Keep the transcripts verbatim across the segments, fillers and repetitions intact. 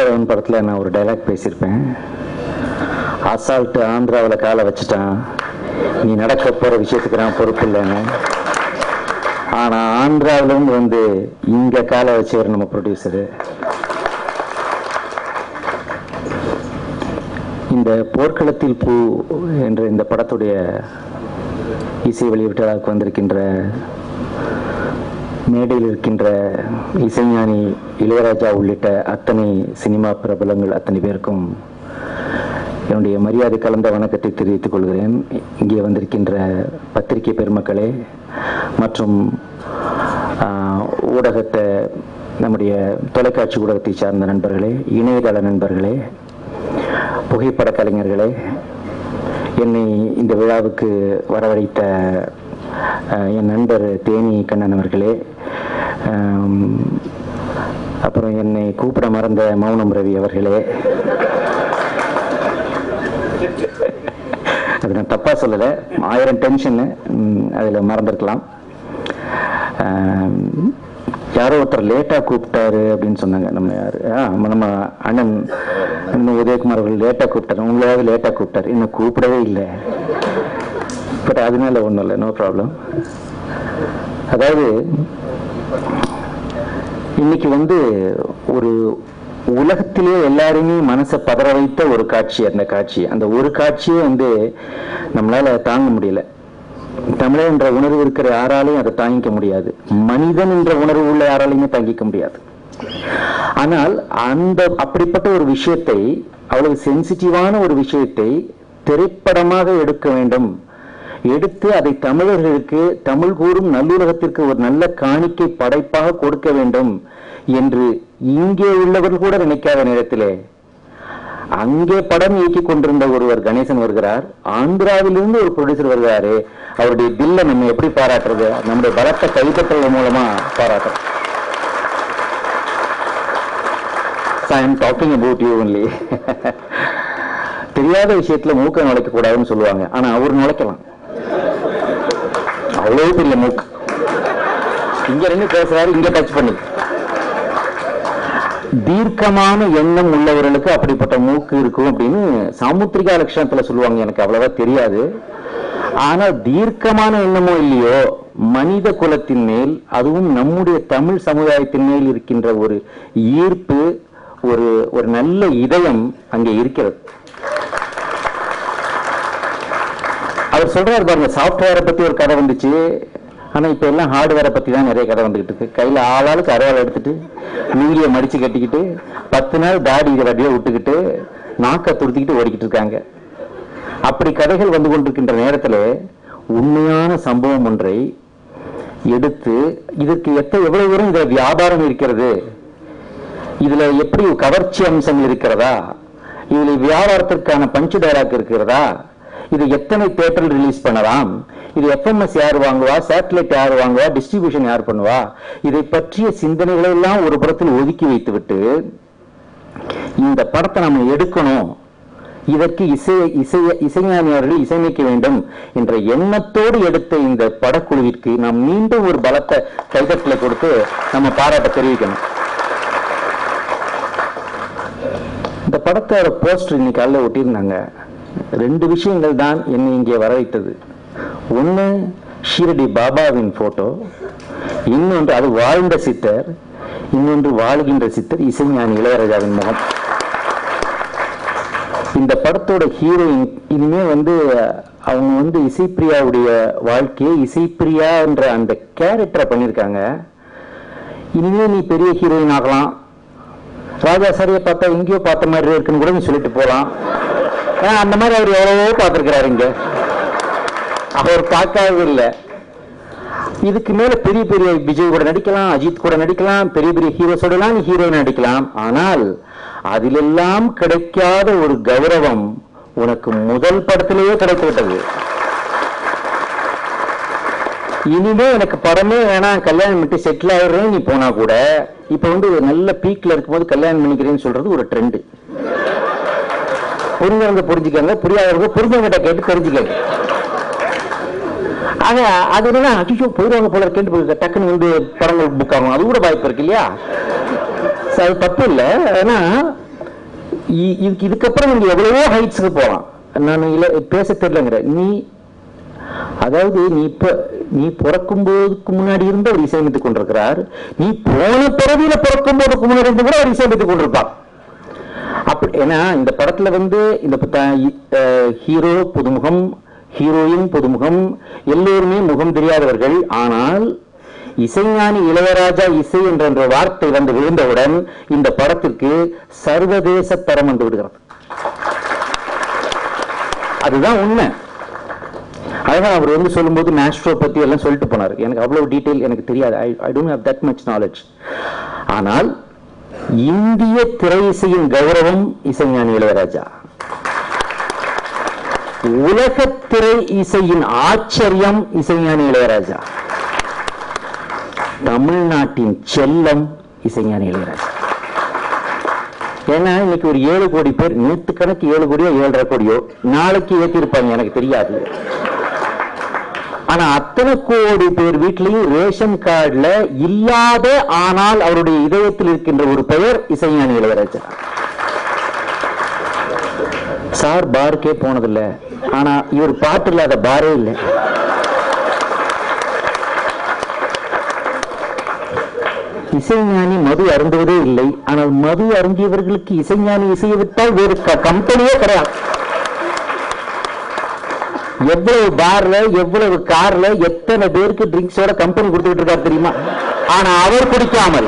ஆந்திராவன் படத்தில் நான் ஒரு டைலாக் பேசியிருப்பேன். அசால்ட்டு ஆந்திராவில் காலை வச்சுட்டான், நீ நடக்க போகிற விஷயத்துக்கு நான் பொறுப்பு இல்லைன்னு. ஆனால் ஆந்திராவிலும் வந்து இங்கே காலை வச்சவர் நம்ம ப்ரொடியூசரு. இந்த போர்க்களத்தில் பூ என்ற இந்த படத்துடைய இசை வெளியீட்டாளருக்கு வந்திருக்கின்ற மேடையில் இருக்கின்ற இசைஞானி இளையராஜா உள்ளிட்ட அத்தனை சினிமா பிரபலங்கள் அத்தனை பேருக்கும் என்னுடைய மரியாதை கலந்த வணக்கத்தை தெரிவித்துக் கொள்கிறேன். இங்கே வந்திருக்கின்ற பத்திரிகை பெருமக்களே மற்றும் ஊடகத்தை நம்முடைய தொலைக்காட்சி ஊடகத்தை சார்ந்த நண்பர்களே, இணையதள நண்பர்களே, புகைப்பட கலைஞர்களே, என்னை இந்த விழாவுக்கு வரவழைத்த என் நண்பர் தேனி கண்ணன் அவர்களே, அப்புறம் என்னை கூப்பிட மறந்த மௌனம் ரவி அவர்களே, அது நான் தப்பா சொல்லலை, ஆயிரம் டென்ஷன்னு அதில் மறந்துருக்கலாம். யாரோ ஒருத்தர் லேட்டாக கூப்பிட்டாரு அப்படின்னு சொன்னாங்க. நம்ம யார் நம்ம அண்ணன் இன்னும் உதயகுமார் அவர்கள் லேட்டாக கூப்பிட்டாரு, உங்களாவது லேட்டாக கூப்பிட்டாரு, இன்னும் கூப்பிடவே இல்லை. பட் அதனால ஒன்றும் இல்லை, நோ ப்ராப்ளம். அதாவது இன்னைக்கு வந்து ஒரு உலகத்திலே எல்லாருமே மனசை பதற வைத்த ஒரு காட்சி, அந்த காட்சி அந்த ஒரு காட்சியே வந்து நம்மளால தாங்க முடியல. தமிழர் என்ற உணர்வு இருக்கிற யாராலையும் அதை தாங்கிக்க முடியாது, மனிதன் என்ற உணர்வு உள்ள யாராலையுமே தாங்கிக்க முடியாது. ஆனால் அந்த அப்படிப்பட்ட ஒரு விஷயத்தை, அவ்வளவு சென்சிட்டிவான ஒரு விஷயத்தை திரைப்படமாக எடுக்க வேண்டும், எடுத்து அதை தமிழர்களுக்கு, தமிழ் கூறும் நல்லுலகத்திற்கு ஒரு நல்ல காணிக்கை படைப்பாக கொடுக்க வேண்டும் என்று இங்கே உள்ளவர்கள் கூட நினைக்காத நேரத்திலே அங்கே படம் இயக்கி கொண்டிருந்த ஒருவர் கணேசன் வருகிறார், ஆந்திராவிலிருந்து ஒரு ப்ரொடியூசர் வருகிறாரு. அவருடைய தில்லை நம்ம எப்படி பாராட்டுறது? நம்முடைய பலத்த கைதட்டல் மூலமா பாராட்டுறோம். I am talking about you only. தெரியாத விஷயத்துல மூக்க நுழைக்க கூடாதுன்னு சொல்லுவாங்க, ஆனா அவர் நுழைக்கலாம். அவ்வளவு பெரிய மூக்கு. இங்க ரெண்டு பேசுறாரு, இங்க டச் பண்ணி. தீர்க்கமான எண்ணம் உள்ளவர்களுக்கு அப்படிப்பட்ட மூக்கு இருக்கும் அப்படின்னு சாமுத்திரிகா லட்சணத்துல சொல்லுவாங்க. எனக்கு அவ்வளவா தெரியாது. ஆனா தீர்க்கமான எண்ணமோ இல்லையோ, மனித குலத்தின் மேல், அதுவும் நம்முடைய தமிழ் சமுதாயத்தின் மேல் இருக்கின்ற ஒரு ஈர்ப்பு, ஒரு ஒரு நல்ல இதயம் அங்கே இருக்கிறது. அவர் சொல்றாரு பாருங்க, சாஃப்ட்வேரை பத்தி ஒரு கதை வந்துச்சு, ஆனா இப்ப எல்லாம் ஹார்ட்வேரை பத்தி தான் நிறைய கதை வந்துகிட்டு இருக்கு. கையில ஆளாளுக்கு அரைவாள் எடுத்துட்டு நீங்கிய மடிச்சு கட்டிக்கிட்டு பத்து நாள் தாடி வட்டியை விட்டுக்கிட்டு நாக்க துடுத்திக்கிட்டு ஓடிக்கிட்டு இருக்காங்க. அப்படி கதைகள் வந்து கொண்டிருக்கின்ற நேரத்தில் உண்மையான சம்பவம் ஒன்றை எடுத்து இதற்கு எத்த எவ்வளவு தூரம் இதுல வியாபாரம் இருக்கிறது, இதுல எப்படி கவர்ச்சி அம்சங்கள் இருக்கிறதா, இதுல வியாபாரத்திற்கான பஞ்சு டைலாக் இருக்கிறதா, இது எத்தனை தியேட்டர் ரிலீஸ் பண்ணலாம், இது எஃப்எம்எஸ் யார் வாங்குவா, சேட்டலைட் யார் வாங்குவா, டிஸ்ட்ரிபியூஷன் யார் பண்ணுவா, இதை பற்றிய சிந்தனைகளை எல்லாம் ஒரு புறத்தில் ஒதுக்கி வைத்துவிட்டு இந்த படத்தை நம்ம எடுக்கணும், இதற்கு இசை இசை இசைஞானியர்கள் இசையமைக்க வேண்டும் என்ற எண்ணத்தோடு எடுத்த இந்த படக்குழுவிற்கு நாம் மீண்டும் ஒரு பலத்த கைதட்டலை கொடுத்து நம்ம பாராட்ட தெரிவிக்கணும். இந்த படத்தை போஸ்டர் இன்னைக்கு காலையில் ஒட்டியிருந்தாங்க. ரெண்டு விஷயங்கள் தான் என்னை இங்கே வர வைத்தது. ஒன்று ஷீரடி பாபாவின் போட்டோ, இன்னொன்று அது வாழ்ந்த சித்தர், இன்னொன்று வாழ்கின்ற சித்தர் இசைஞானி இளையராஜாவின் முகம். இந்த படத்தோட ஹீரோயின் இனிமே வந்து அவங்க வந்து இசைப்பிரியாவுடைய வாழ்க்கையை இசைப்பிரியா என்ற அந்த கேரக்டரை பண்ணியிருக்காங்க. இனிமே நீ பெரிய ஹீரோயின் ஆகலாம், ராஜா சாரியை பார்த்தா எங்கேயோ பார்த்த மாதிரி இருக்குன்னு கூட நீ சொல்லிட்டு போகலாம். அந்த மாதிரி அவர் எவ்வளவோ பார்த்துருக்கிறாரு, இங்க அவர் பார்க்காதது இல்லை. இதுக்கு மேல பெரிய பெரிய விஜய் கூட நடிக்கலாம், அஜித் கூட நடிக்கலாம், பெரிய பெரிய ஹீரோஸோட எல்லாம் ஹீரோயின் நடிக்கலாம். ஆனால் அதிலெல்லாம் கிடைக்காத ஒரு கௌரவம் உனக்கு முதல் படத்திலேயே கிடைத்து விட்டது. இனிமே எனக்கு படமே வேணாம், கல்யாணம் பண்ணிட்டு செட்டில் ஆயிடுறேன் நீ போனா கூட, இப்ப வந்து ஒரு நல்ல பீக்ல இருக்கும்போது கல்யாணம் பண்ணிக்கிறேன்னு சொல்றது ஒரு ட்ரெண்ட். புரிஞ்சவங்க புரிஞ்சுக்காங்க, புரியாதவங்க புரிஞ்சவங்கிட்ட கேட்டு தெரிஞ்சுக்காங்க. ஆக அது என்னன்னா அஜிஷோ போயிடுவாங்க போல கேட்டு டக்குன்னு வந்து படங்கள் புக் ஆகும், அது கூட வாய்ப்பு இருக்கு இல்லையா? அது தப்பு இல்லை. ஏன்னா இதுக்கப்புறம் நீங்க எவ்வளவோ ஹைட்ஸ்க்கு போகலாம். நான் இல்ல பேச தெரியலங்கிற நீ, அதாவது நீ இப்ப நீ பிறக்கும் போதுக்கு முன்னாடி இருந்து அவர் இசையமைத்துக் கொண்டிருக்கிறார். நீ போன பிறவியில பிறக்கும் போதுக்கு முன்னாடி இருந்து கூட அவர் இசையமைத்துக் கொண்டிருப்பார். அப்படி ஏன்னா இந்த படத்துல வந்து இந்த ஹீரோ புதுமுகம், ஹீரோயின் புதுமுகம், எல்லோருமே முகம் தெரியாதவர்கள். ஆனால் இசைஞானி இளையராஜா இசை என்ற வார்த்தை வந்து விழுந்தவுடன் இந்த படத்திற்கு சர்வதேச தரம் வந்து விடுகிறது. அதுதான் உண்மை. அதுதான் அவர் வந்து சொல்லும்போது மேஸ்ட்ரோ பத்தி எல்லாம் சொல்லிட்டு போனார். எனக்கு அவ்வளவு டீட்டெயில் எனக்கு தெரியாது. I don't have that much knowledge. ஆனால் இந்திய திரை இசையின் கௌரவம் இசைஞானி இளையராஜா, உலக திரை இசையின் ஆச்சரியம் இசைஞானி இளையராஜா, தமிழ்நாட்டின் செல்லம் இசைஞானி இளையராஜா. ஏன்னா இன்னைக்கு ஒரு ஏழு கோடி பேர், நூத்து கணக்கு ஏழு கோடியோ ஏழரை கோடியோ நாளைக்கு ஏற்றிருப்பாங்க, எனக்கு தெரியாது. ஆனா அத்தனை கோடி பேர் வீட்டிலையும் ரேஷன் கார்டுல இல்லாத, ஆனால் அவருடைய இதயத்தில் இருக்கின்ற ஒரு பெயர் இசைஞானி இளையராஜா. சார் பாருக்கே போனதில்லை, ஆனா இவர் பாட்டு இல்லாத பாரே இல்லை. இசைஞானி மது அருந்துவதே இல்லை, ஆனால் மது அருந்தியவர்களுக்கு இசைஞானி இசையை விட்டால் வேறு கம்பெனியே கிடையாது. எவ்வளவு பார்ல, எவ்வளவு கார்ல, எத்தனை பேருக்கு ட்ரிங்க்ஸோட கம்பெனி கொடுத்துட்டு இருக்காரு தெரியுமா? ஆனா அவர் குடிக்காமல்.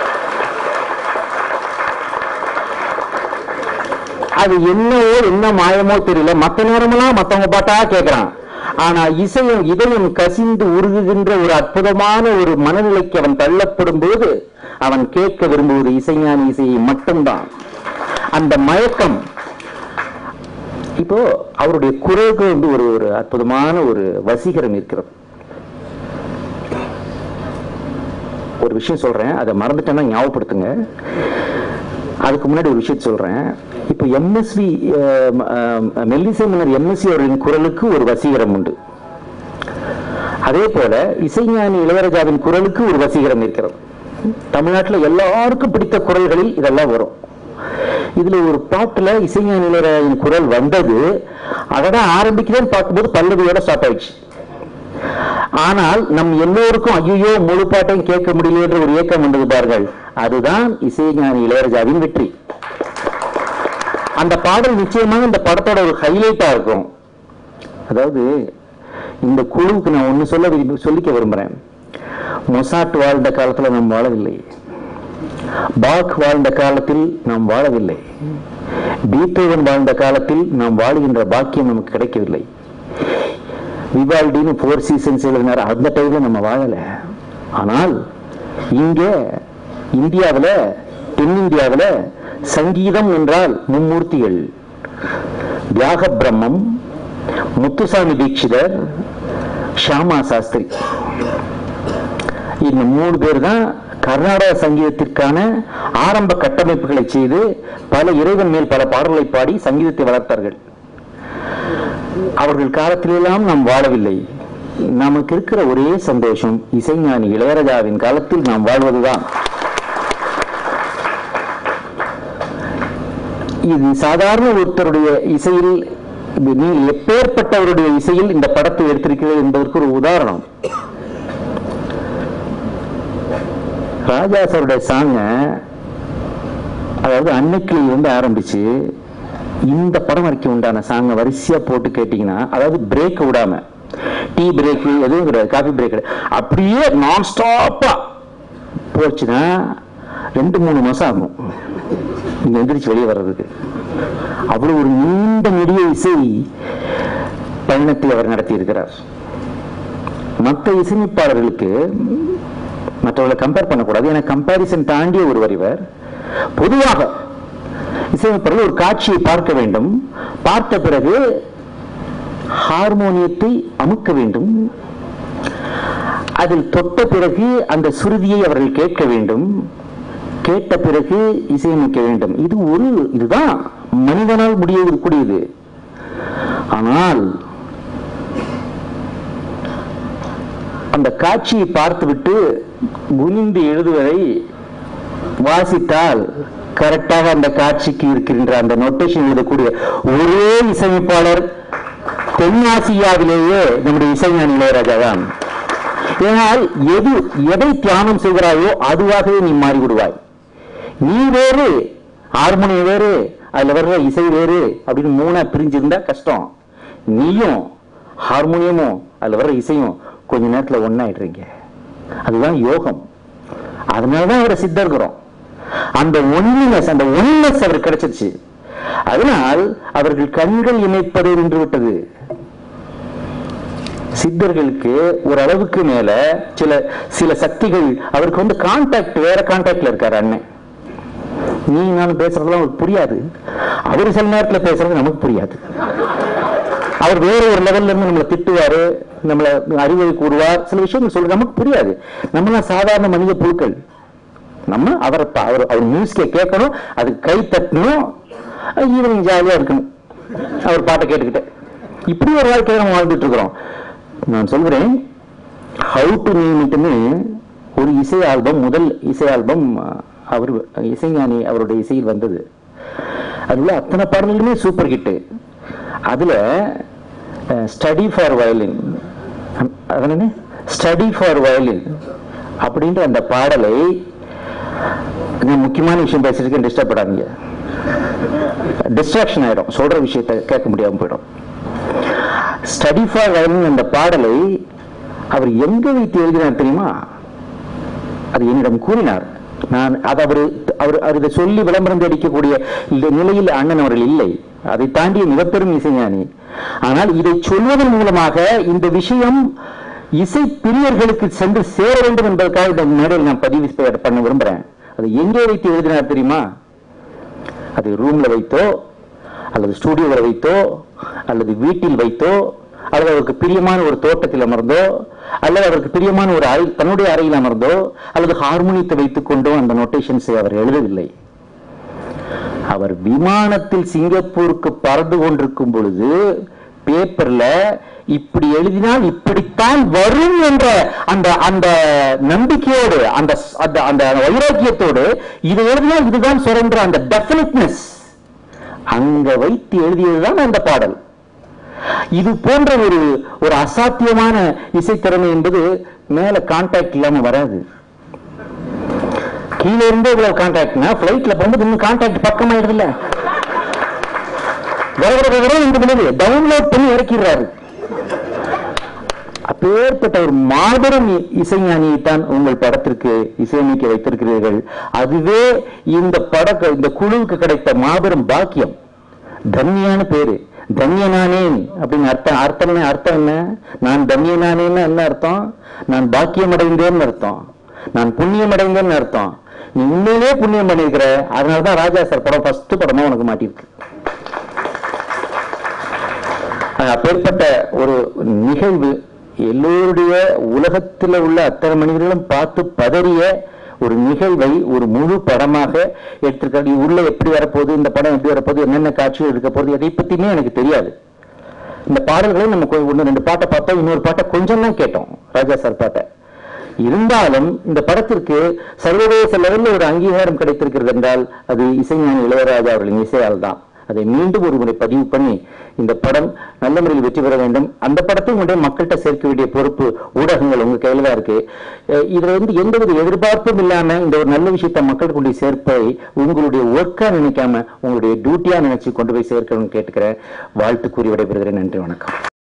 அது என்னவோ என்ன மாயமோ தெரியல, மத்த நேரமெல்லாம் மத்தவங்க பாட்டா கேட்கிறான். ஆனா இசையும் இதயம் கசிந்து உருகுகின்ற ஒரு அற்புதமான ஒரு மனநிலைக்கு அவன் தள்ளப்படும் போது அவன் கேட்க விரும்புவது இசைஞானி இசையை மட்டும்தான். அந்த மயக்கம். இப்போ அவருடைய குரலுக்கு வந்து ஒரு ஒரு அற்புதமான ஒரு வசீகரம் இருக்கிறது. ஒரு விஷயம் சொல்றேன், அதை மறந்துட்டேன்னா ஞாபகப்படுத்துங்க. அதுக்கு முன்னாடி ஒரு விஷயம் சொல்றேன். இப்ப எம்எஸ்வி மெல்லிசை மன்னர் எம்எஸ்வி அவர்களின் குரலுக்கு ஒரு வசீகரம் உண்டு. அதே போல இசைஞானி இளையராஜாவின் குரலுக்கு ஒரு வசீகரம் இருக்கிறது. தமிழ்நாட்டில் எல்லாருக்கும் பிடித்த குரல்களில் இதெல்லாம் வரும். இதுல ஒரு பாட்டுல இசைஞானி இளையராஜாவின் குரல் வந்தது, அதான் ஆரம்பிக்கிறேன்னு பார்க்கும்போது பல்லவியோட ஸ்டார்ட் ஆயிடுச்சு. ஆனால் நம் எல்லோருக்கும் ஐயோ முழு பாட்டையும் கேட்க முடியல என்ற ஒரு ஏக்கம் வந்தது பாருங்கள். அதுதான் இசைஞானி இளையராஜாவின் வெற்றி. அந்த பாடல் நிச்சயமாக இந்த படத்தோட ஒரு ஹைலைட்டா இருக்கும். அதாவது இந்த குழுவுக்கு நான் ஒண்ணு சொல்ல சொல்லிக்க விரும்புறேன். மொசாட் வாழ்ந்த காலத்துல நாம் வாழவில்லை, பாக் வாழ்ந்த காலத்தில் நாம் வாழவில்லை, பீத்தோவன் வாழ்ந்த காலத்தில் நாம் வாழுகின்ற பாக்கியம் நமக்கு கிடைக்கவில்லை. விவால்டின்னு போர் சீசன்ஸ் எழுதினார், அந்த டைம்ல நம்ம வாழல. ஆனால் இங்க இந்தியாவில், தென்னிந்தியாவில் சங்கீதம் என்றால் மும்மூர்த்திகள், தியாக பிரம்மம், முத்துசாமி தீட்சிதர், ஷியாமா சாஸ்திரி. இந்த மூணு பேர் தான் கர்நாடக சங்கீதத்திற்கான ஆரம்ப கட்டமைப்புகளை செய்து பல இறைவன் மேல் பல பாடல்களை பாடி சங்கீதத்தை வளர்த்தார்கள். அவர்கள் காலத்திலெல்லாம் நாம் வாழவில்லை. நமக்கு இருக்கிற ஒரே சந்தோஷம் இசைஞானி இளையராஜாவின் காலத்தில் நாம் வாழ்வதுதான். இது சாதாரண ஒருத்தருடைய இசையில், நீங்கள் எப்பேற்பட்டவருடைய இசையில் இந்த படத்தை எடுத்திருக்கிறது என்பதற்கு ஒரு உதாரணம். ராஜா சாருடைய சாங்க, அதாவது அன்னைக்கிளில் இருந்து ஆரம்பிச்சு இந்த படம் வரைக்கும் உண்டான சாங்க வரிசையா போட்டு கேட்டீங்கன்னா, அதாவது பிரேக் விடாம, டீ பிரேக் எதுவும் கிடையாது, காஃபி பிரேக் கிடையாது, அப்படியே நான் ஸ்டாப்பா போச்சுன்னா ரெண்டு மூணு மாசம் ஆகும் இங்க எந்திரிச்சு வெளியே வர்றதுக்கு. அவ்வளவு ஒரு நீண்ட நெடிய இசை பயணத்தை அவர் நடத்தி இருக்கிறார். மற்ற இசையமைப்பாளர்களுக்கு மற்றவர்களை கம்பேர் பண்ணக்கூடாது, ஏன்னா கம்பாரிசன் தாண்டிய ஒருவர் இவர். பொதுவாக இசையமைப்பாளர்கள் ஒரு காட்சியை பார்க்க வேண்டும், பார்த்த பிறகு ஹார்மோனியத்தை அமுக்க வேண்டும், அதில் தொட்ட பிறகு அந்த சுருதியை அவர்கள் கேட்க வேண்டும், கேட்ட பிறகு இசையமைக்க வேண்டும். இது ஒரு இதுதான் மனிதனால் முடியக்கூடியது. ஆனால் அந்த காட்சியை பார்த்துவிட்டு குனிந்து எழுதுவதை வாசித்தால் கரெக்டாக அந்த காட்சிக்கு இருக்கின்ற அந்த நோட்டேஷன் எழுதக்கூடிய ஒரே இசையமைப்பாளர் தென்னாசியாவிலேயே நம்முடைய இசைஞானி இளையராஜா தான். ஏனால் எது எதை தியானம் செய்கிறாயோ அதுவாகவே நீ மாறிவிடுவாய். நீ வேறு, ஹார்மோனியம் வேறு, அதுல வர்ற இசை வேறு அப்படின்னு மூணா பிரிஞ்சிருந்தா கஷ்டம். நீயும் ஹார்மோனியமும் அதுல வர்ற இசையும் கொஞ்ச நேரத்துல ஒன்னாயிடுறீங்க. அதுதான் யோகம். அதனாலதான் அவரை சித்தர்கிறோம். அந்த ஒன்லினஸ், அந்த ஒன்லினஸ் அவர் கிடைச்சிருச்சு. அதனால் அவர்கள் கண்கள் இணைப்பது நின்று விட்டது. சித்தர்களுக்கு ஒரு அளவுக்கு மேல சில சில சக்திகள் அவருக்கு வந்து கான்டாக்ட், வேற கான்டாக்ட்ல இருக்காரு. அண்ணன் நீ நான் பேசுறதுலாம் அவருக்கு புரியாது. அவரு சில நேரத்துல பேசுறது நமக்கு புரியாது. அவர் வேற ஒரு லெவல்ல இருந்து நம்மளை திட்டுவாரு, நம்மளை அறிவுரை கூறுவார், சில விஷயங்கள் சொல்ற நமக்கு புரியாது. நம்மளாம் சாதாரண மனித புழுக்கள். நம்ம அவரை அவர் அவர் மியூசிக்கை கேட்கணும், அதுக்கு கை தட்டணும், ஈவினிங் ஜாலியா இருக்கணும், அவர் பாட்டை கேட்டுக்கிட்டு. இப்படி ஒரு வாழ்க்கையை நம்ம வாழ்ந்துட்டு இருக்கிறோம். நான் சொல்கிறேன், ஹவு டு நேம்னு ஒரு இசை ஆல்பம், முதல் இசை ஆல்பம் அவர் இசைஞானி அவருடைய இசையில் வந்தது. அதுல அத்தனை பாடல்களுமே சூப்பர் ஹிட். அதுல ஸ்டடி ஃபார் வயலின், அதனால ஸ்டடி ஃபார் வயலின் அப்படின்ற அந்த பாடலை, முக்கியமான விஷயம் பேசிருக்கேன், டிஸ்டர்ப் பண்ணாதீங்க, டிஸ்ட்ராக்ஷன் ஆயிடும், சொல்ற விஷயத்தை கேட்க முடியாம போயிடும். ஸ்டடி ஃபார் வயலின் அந்த பாடலை அவர் எங்க வைத்து எழுதினார் தெரியுமா? அது என்னிடம் கூறினார். நான் அதை அவர் அவர் அதை சொல்லி விளம்பரம் அடிக்கக்கூடிய நிலையில் அண்ணன் அவர்கள் இல்லை. அதை தாண்டிய மிகப்பெரும் இசைஞானி. ஆனால் இதை சொல்வதன் மூலமாக இந்த விஷயம் இசை பிரியர்களுக்கு சென்று சேர வேண்டும் என்பதற்காக இந்த மேடையில் நான் பதிவு பண்ண விரும்புறேன். அது எங்கே வைத்து எழுதினார் தெரியுமா? அது ரூம்ல வைத்தோ அல்லது ஸ்டூடியோவில் வைத்தோ அல்லது வீட்டில் வைத்தோ அல்லது அவருக்கு பிரியமான ஒரு தோட்டத்தில் அமர்ந்தோ அல்லது அவருக்கு பிரியமான ஒரு அறை, தன்னுடைய அறையில் அமர்ந்தோ அல்லது ஹார்மோனியத்தை வைத்துக் கொண்டோ அந்த நோட்டேஷன்ஸை அவர் எழுதவில்லை. அவர் விமானத்தில் சிங்கப்பூருக்கு பறந்து கொண்டிருக்கும் பொழுது பேப்பர்ல இப்படி எழுதினால் இப்படித்தான் வரும் என்ற அந்த அந்த நம்பிக்கையோடு, அந்த அந்த வைராக்கியத்தோடு இதை எழுதினால் இதுதான் சொல்ற அந்த டெஃபினிட்னஸ் அங்க வைத்து எழுதியதுதான் அந்த பாடல். இது போன்ற ஒரு ஒரு அசாத்தியமான இசைத்திறமை என்பது மேல கான்டாக்ட் இல்லாம வராது. கீழே இருந்து இவ்வளவு கான்டாக்ட்னா பிளைட்ல போகும்போது இன்னும் கான்டாக்ட் பக்கமாயிடுதுல்ல, டவுன்லோட் பண்ணி இறக்கிறாரு. அப்பேற்பட்ட ஒரு மாபெரும் இசைஞானியைத்தான் உங்கள் படத்திற்கு இசையமைக்க வைத்திருக்கிறீர்கள். அதுவே இந்த பட இந்த குழுவுக்கு கிடைத்த மாபெரும் பாக்கியம். தன்யான பேரு, தன்யனானேன் அப்படின்னு அர்த்தம். அர்த்தம் அர்த்தம் என்ன? நான் தன்யனானேன்னு என்ன அர்த்தம்? நான் பாக்கியம் அடைந்தேன்னு அர்த்தம், நான் புண்ணியம் அடைந்தேன்னு அர்த்தம். நீ உண்மையிலே புண்ணியம் பண்ணிருக்கிற. அதனாலதான் ராஜா சார் படம் ஃபர்ஸ்ட் படமா உனக்கு மாட்டிருக்கு. அப்பேற்பட்ட ஒரு நிகழ்வு எல்லோருடைய உலகத்தில் உள்ள அத்தனை மனிதர்களும் பார்த்து பதறிய ஒரு நிகழ்வை ஒரு முழு படமாக எடுத்திருக்காரு. உள்ள எப்படி வரப்போகுது, இந்த படம் எப்படி வரப்போகுது, என்னென்ன காட்சிகள் இருக்க போகுது, எதை பத்தியுமே எனக்கு தெரியாது. இந்த பாடல்களை நம்ம ஒன்று ரெண்டு பாட்டை பார்த்தோம், இன்னொரு பாட்டை கொஞ்சம் தான் கேட்டோம், ராஜா சார் பாட்டை. இருந்தாலும் இந்த படத்திற்கு சர்வதேச லெவலில் ஒரு அங்கீகாரம் கிடைத்திருக்கிறது என்றால் அது இசைஞானி இளையராஜா அவர்களின் இசையால் தான். அதை மீண்டும் ஒரு முறை பதிவு பண்ணி இந்த படம் நல்ல முறையில் வெற்றி பெற வேண்டும். அந்த படத்தை உங்களுடைய மக்கள்கிட்ட சேர்க்க வேண்டிய பொறுப்பு ஊடகங்கள் உங்க கையில தான் இருக்கு. இதுல வந்து எந்தவித எதிர்பார்ப்பும் இல்லாம இந்த ஒரு நல்ல விஷயத்தை மக்கள் கொண்டு சேர்ப்பதை உங்களுடைய ஒர்க்கா நினைக்காம உங்களுடைய டியூட்டியா நினைச்சு கொண்டு போய் சேர்க்கணும்னு கேட்டுக்கிறேன். வாழ்த்து கூறி விடைபெறுகிறேன். நன்றி, வணக்கம்.